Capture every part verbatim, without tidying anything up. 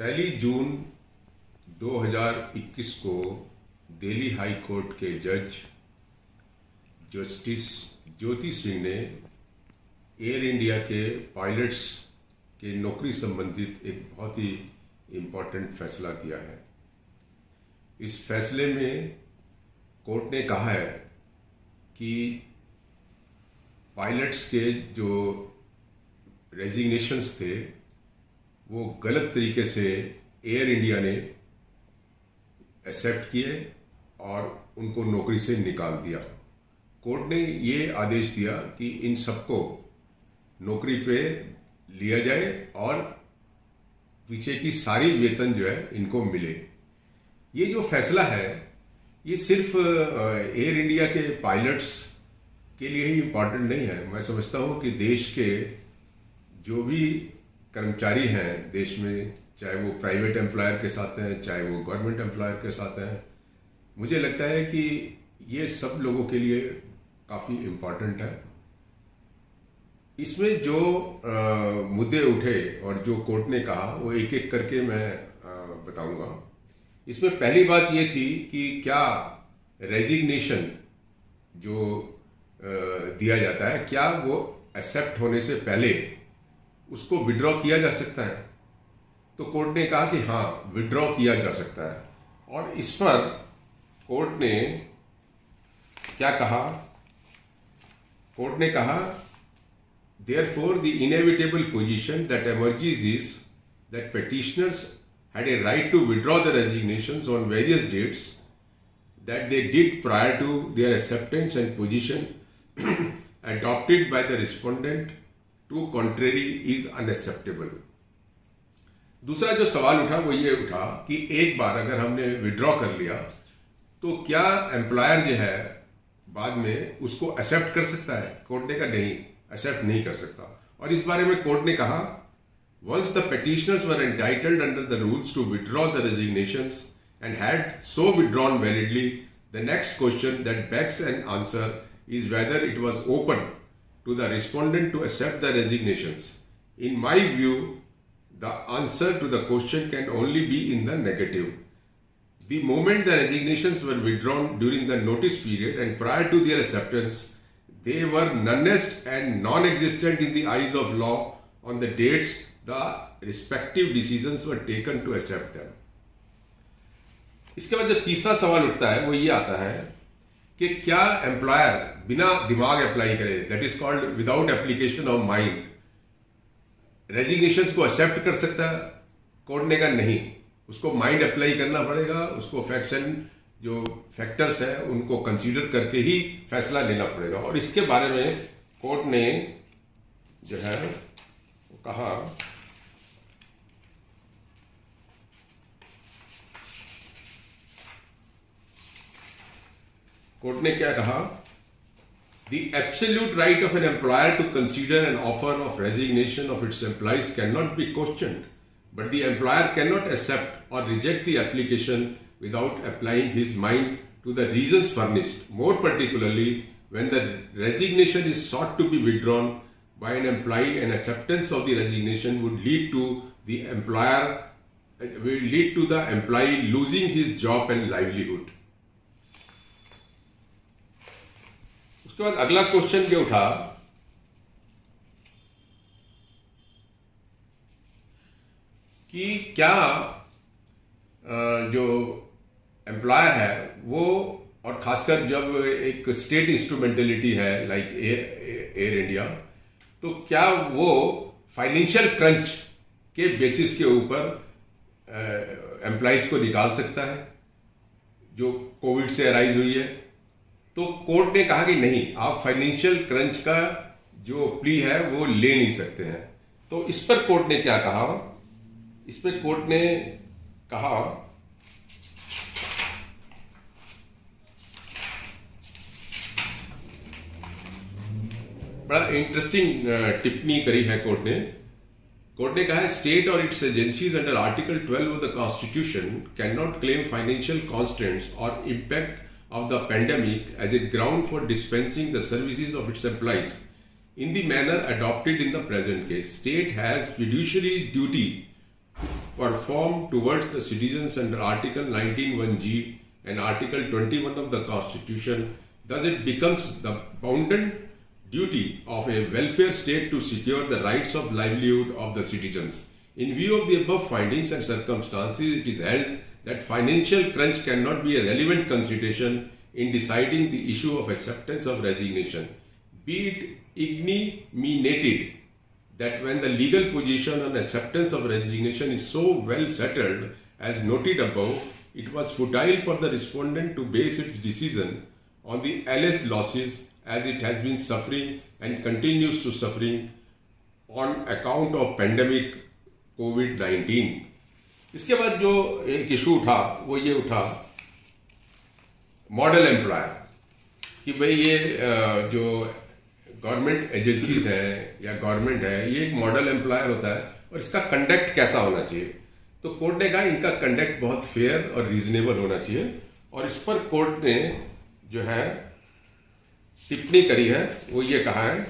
पहली जून दो हज़ार इक्कीस को दिल्ली हाई कोर्ट के जज जस्टिस ज्योति सिंह ने एयर इंडिया के पायलट्स के नौकरी संबंधित एक बहुत ही इम्पोर्टेंट फैसला दिया है। इस फैसले में कोर्ट ने कहा है कि पायलट्स के जो रेजिग्नेशंस थे वो गलत तरीके से एयर इंडिया ने एक्सेप्ट किए और उनको नौकरी से निकाल दिया। कोर्ट ने ये आदेश दिया कि इन सबको नौकरी पे लिया जाए और पीछे की सारी वेतन जो है इनको मिले। ये जो फैसला है ये सिर्फ एयर इंडिया के पायलट्स के लिए ही इम्पॉर्टेंट नहीं है। मैं समझता हूँ कि देश के जो भी कर्मचारी हैं देश में, चाहे वो प्राइवेट एम्प्लॉयर के साथ हैं चाहे वो गवर्नमेंट एम्प्लॉयर के साथ हैं, मुझे लगता है कि ये सब लोगों के लिए काफ़ी इम्पॉर्टेंट है। इसमें जो आ, मुद्दे उठे और जो कोर्ट ने कहा वो एक एक करके मैं बताऊंगा। इसमें पहली बात ये थी कि क्या रेजिग्नेशन जो आ, दिया जाता है क्या वो एक्सेप्ट होने से पहले उसको विड्रॉ किया जा सकता है। तो कोर्ट ने कहा कि हाँ, विड्रॉ किया जा सकता है। और इस पर कोर्ट ने क्या कहा? कोर्ट ने कहा therefore the inevitable position that emerges is that petitioners had a right to withdraw the resignations on various dates that they did prior to their acceptance, and position adopted by the respondent to contrary is unacceptable। दूसरा जो सवाल उठा वो ये उठा कि एक बार अगर हमने विड्रॉ कर लिया तो क्या एम्प्लॉयर जो है बाद में उसको एक्सेप्ट कर सकता है? कोर्ट ने कहा नहीं, एक्सेप्ट नहीं कर सकता। और इस बारे में कोर्ट ने कहा once the petitioners were entitled under the rules to withdraw the resignations and had so withdrawn validly, the next question that begs an answer is whether it was open to the respondent to accept the resignations. In my view, the answer to the question can only be in the negative. The moment the resignations were withdrawn during the notice period and prior to their acceptance, they were nonest and non-existent in the eyes of law on the dates the respective decisions were taken to accept them. इसके बाद जो तीसरा सवाल उठता है वो ये आता है कि क्या एम्प्लॉयर बिना दिमाग अप्लाई करे, that is called without application of mind, resignations को एक्सेप्ट कर सकता है? कोर्ट ने कहा नहीं, उसको माइंड अप्लाई करना पड़ेगा, उसको फैक्शन जो फैक्टर्स हैं उनको कंसीडर करके ही फैसला लेना पड़ेगा। और इसके बारे में कोर्ट ने जो है वो कहा कोर्ट ने क्या कहा? The absolute right of an employer to consider an offer of resignation of its employees cannot be questioned, but the employer cannot accept or reject the application without applying his mind to the reasons furnished. More particularly, when the resignation is sought to be withdrawn by an employee, and acceptance of the resignation would lead to the employer will lead to the employee losing his job and livelihood. उसके बाद अगला question क्या उठा कि क्या जो employer है वो, और खासकर जब एक स्टेट इंस्ट्रूमेंटेलिटी है लाइक एयर इंडिया, तो क्या वो फाइनेंशियल क्रंच के बेसिस के ऊपर एम्प्लॉइज को निकाल सकता है जो कोविड से अराइज हुई है? तो कोर्ट ने कहा कि नहीं, आप फाइनेंशियल क्रंच का जो प्ली है वो ले नहीं सकते हैं। तो इस पर कोर्ट ने क्या कहा? इस पर कोर्ट ने कहा बड़ा इंटरेस्टिंग टिप्पणी करी है कोर्ट ने। कोर्ट ने कहा है स्टेट और its agencies under article twelve of the constitution can not claim financial constraints और impact of the pandemic as a ground for dispensing the services of its employees in the manner adopted in the present case. State has fiduciary duty performed towards the citizens under Article nineteen one G and Article twenty-one of the Constitution. Thus it becomes the bounden duty of a welfare state to secure the rights of livelihood of the citizens. In view of the above findings and circumstances, it is held that financial crunch cannot be a relevant consideration in deciding the issue of acceptance of resignation. Be it igniminated that when the legal position on acceptance of resignation is so well settled as noted above, it was futile for the respondent to base its decision on the alleged losses as it has been suffering and continues to suffering on account of pandemic COVID nineteen. इसके बाद जो एक issue उठा वो ये उठा model employer कि भाई ये जो गवर्नमेंट एजेंसीज हैं या गवर्नमेंट है ये एक मॉडल एम्प्लॉयर होता है और इसका कंडक्ट कैसा होना चाहिए। तो कोर्ट ने कहा इनका कंडक्ट बहुत फेयर और रीजनेबल होना चाहिए और इस पर कोर्ट ने जो है टिप्पणी करी है वो ये कहा है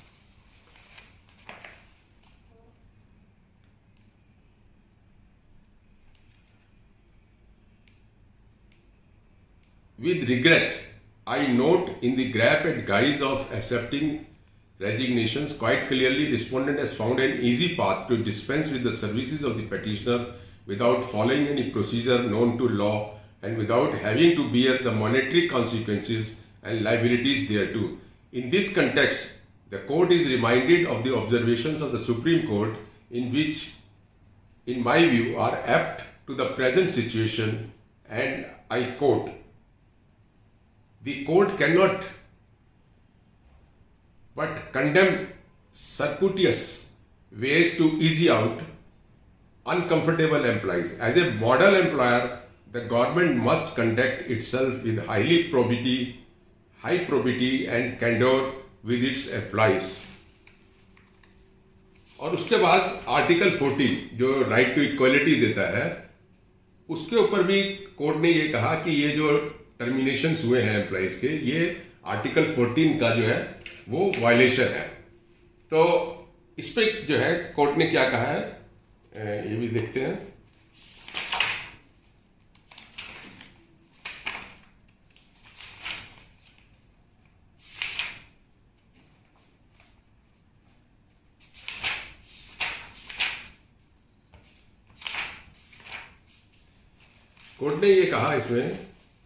With regret, I note in the graph at guise of accepting resignations, quite clearly respondent has found an easy path to dispense with the services of the petitioner without following any procedure known to law and without having to bear the monetary consequences and liabilities thereto. In this context, the court is reminded of the observations of the Supreme Court in which, in my view, are apt to the present situation, and I quote, "The court cannot but condemn circuitous ways to ease out uncomfortable employees. As a model employer, the government must conduct itself with highly probity, high probity and candor with its employees." और उसके बाद article fourteen जो right to equality देता है उसके ऊपर भी court ने ये कहा कि ये जो टर्मिनेशंस हुए हैं एम्प्लॉइज के ये आर्टिकल फोर्टीन का जो है वो वायलेशन है। तो इस पे जो है कोर्ट ने क्या कहा है ये भी देखते हैं। कोर्ट ने ये कहा इसमें,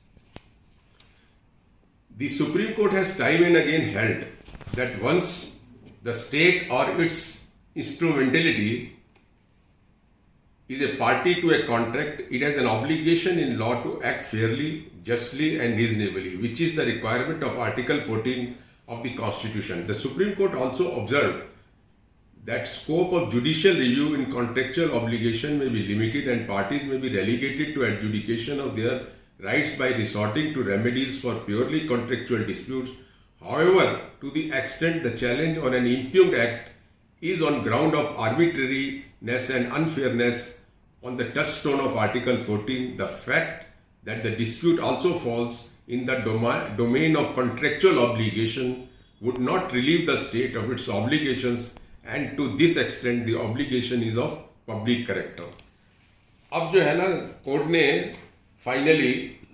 The Supreme Court has time and again held that once the state or its instrumentality is a party to a contract, it has an obligation in law to act fairly, justly and reasonably, which is the requirement of Article fourteen of the Constitution. The Supreme Court also observed that scope of judicial review in contractual obligation may be limited and parties may be relegated to adjudication of their rights by resorting to remedies for purely contractual disputes. However, to the extent the challenge on an impugned act is on ground of arbitrariness and unfairness on the touchstone of Article fourteen, the fact that the dispute also falls in the doma- domain of contractual obligation would not relieve the state of its obligations, and to this extent the obligation is of public character. अब जो है ना court ने finally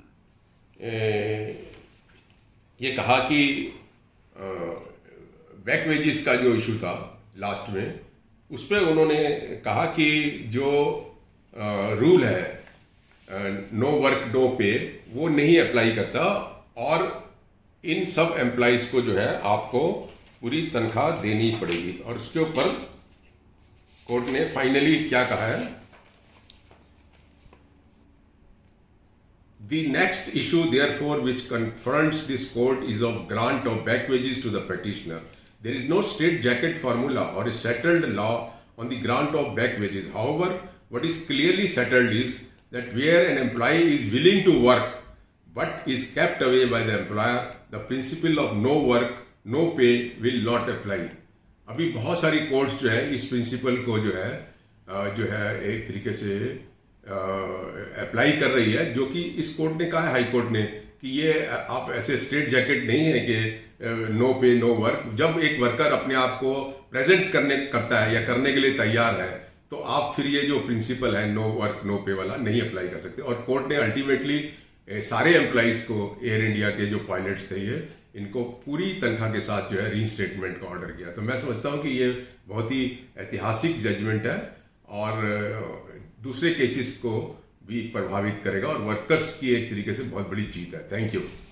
ये कहा कि back wages का जो इशू था लास्ट में उस पर उन्होंने कहा कि जो रूल है नो वर्क नो पे वो नहीं अप्लाई करता और इन सब एम्प्लॉइज को जो है आपको पूरी तनख्वाह देनी पड़ेगी। और उसके ऊपर कोर्ट ने फाइनली क्या कहा है, The next issue, therefore, which confronts this court is of grant of back wages to the petitioner. There is no straitjacket formula or a settled law on the grant of back wages. However, what is clearly settled is that where an employee is willing to work but is kept away by the employer, the principle of no work, no pay will not apply. अभी बहुत सारी courts जो है इस principal को जो है जो है एक तरीके से अप्लाई कर रही है, जो कि इस कोर्ट ने कहा है, हाई कोर्ट ने, कि ये आप ऐसे स्ट्रेट जैकेट नहीं है कि नो पे नो वर्क। जब एक वर्कर अपने आप को प्रेजेंट करने करता है या करने के लिए तैयार है तो आप फिर ये जो प्रिंसिपल है नो वर्क नो पे वाला नहीं अप्लाई कर सकते। और कोर्ट ने अल्टीमेटली सारे एम्प्लॉइज को, एयर इंडिया के जो पायलट्स थे ये, इनको पूरी तनख्वाह के साथ जो है रीइंस्टेटमेंट का ऑर्डर किया। तो मैं समझता हूं कि ये बहुत ही ऐतिहासिक जजमेंट है और दूसरे केसेस को भी प्रभावित करेगा और वर्कर्स की एक तरीके से बहुत बड़ी जीत है। Thank you.